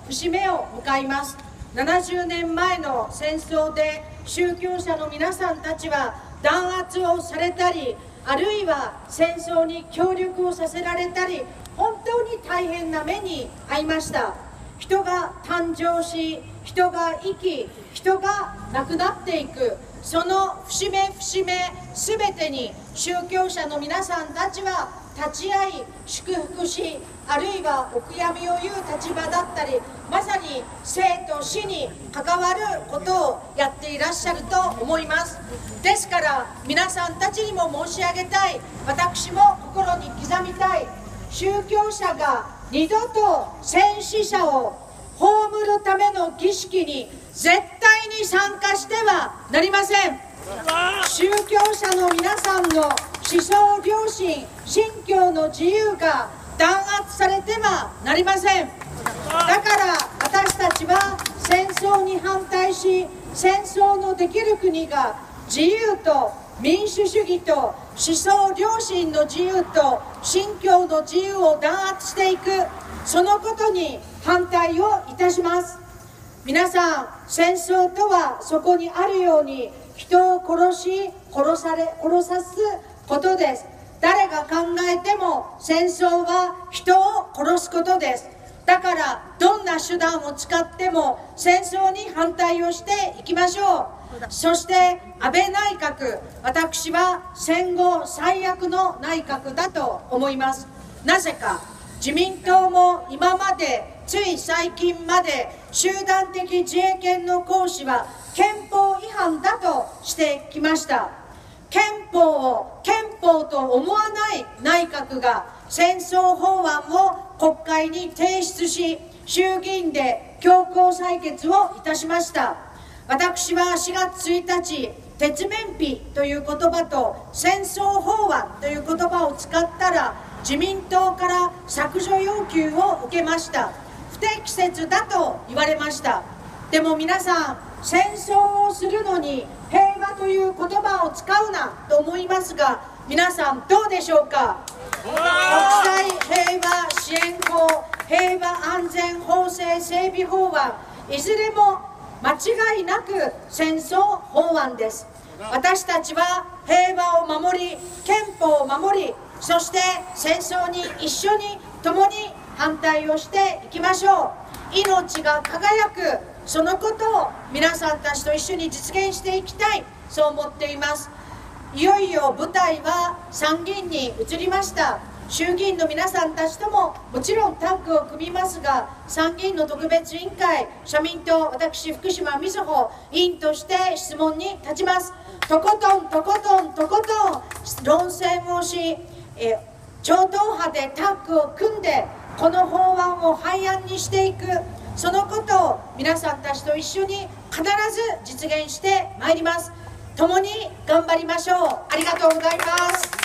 節目を迎えます。70年前の戦争で宗教者の皆さんたちは弾圧をされたり、あるいは戦争に協力をさせられたり、本当に大変な目に遭いました。人が誕生し、人が生き、人が亡くなっていく、その節目節目すべてに宗教者の皆さんたちは立ち会い祝福し、あるいはお悔やみを言う立場だったり、まさに生と死に関わることをやっていらっしゃると思います。ですから皆さんたちにも申し上げたい、私も心に刻みたい、宗教者が二度と戦死者を葬るための儀式に絶対に参加してはなりません。宗教者の皆さんの思想良心、信教の自由が弾圧されてはなりません。だから私たちは戦争に反対し、戦争のできる国が自由と民主主義と思想良心の自由と信教の自由を弾圧していく、そのことに反対をいたします。皆さん、戦争とはそこにあるように人を殺し殺さすことです。誰が考えても戦争は人を殺すことです。だからどんな手段を使っても戦争に反対をしていきましょう。そして安倍内閣、私は戦後最悪の内閣だと思います。なぜか、自民党も今までつい最近まで集団的自衛権の行使は憲法違反だとしてきました。憲法を憲法と思わない内閣が戦争法案を国会に提出し、衆議院で強行採決をいたしました。私は4月1日、鉄面皮という言葉と戦争法案という言葉を使ったら自民党から削除要求を受けました。不適切だと言われました。でも皆さん、戦争をするのに平和という言葉を使うなと思いますが、皆さんどうでしょうか。国際平和支援法、平和安全法制整備法案、いずれも間違いなく戦争法案です。私たちは平和を守り、憲法を守り、そして戦争に一緒に共に反対をしていきましょう。命が輝く、そのことを皆さんたちと一緒に実現していきたい、そう思っています。いよいよ舞台は参議院に移りました。衆議院の皆さんたちとももちろんタッグを組みますが、参議院の特別委員会、社民党、私福島みずほ委員として質問に立ちます。とことん論戦をし、超党派でタッグを組んでこの法案を廃案にしていく、そのことを皆さんたちと一緒に必ず実現してまいります。共に頑張りましょう。ありがとうございます。